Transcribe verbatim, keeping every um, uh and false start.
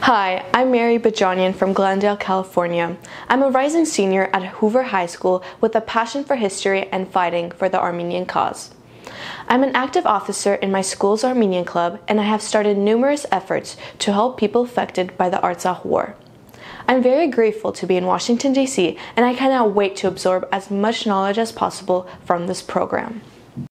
Hi, I'm Mary Bejanyan from Glendale, California. I'm a rising senior at Hoover High School with a passion for history and fighting for the Armenian cause. I'm an active officer in my school's Armenian Club, and I have started numerous efforts to help people affected by the Artsakh War. I'm very grateful to be in Washington, D C, and I cannot wait to absorb as much knowledge as possible from this program.